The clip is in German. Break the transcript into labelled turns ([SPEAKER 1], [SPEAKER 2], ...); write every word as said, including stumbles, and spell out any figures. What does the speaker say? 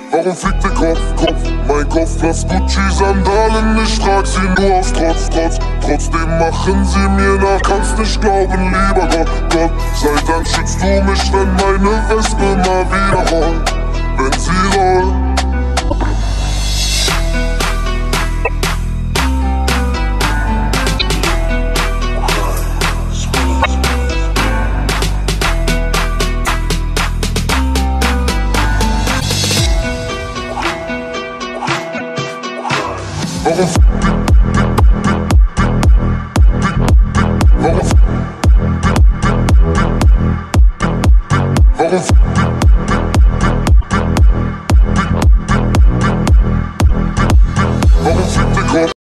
[SPEAKER 1] Warum fliegt der Kopf, Kopf? Mein Kopf platzt Gucci-Sandalen, ich trag sie nur aus Trotz, Trotz. Trotzdem machen sie mir nach, kannst nicht glauben, lieber Gott, Gott. Sei Dank schützt du mich, wenn meine Wespe mal wieder rollt, wenn sie rollt. Warum Warum Warum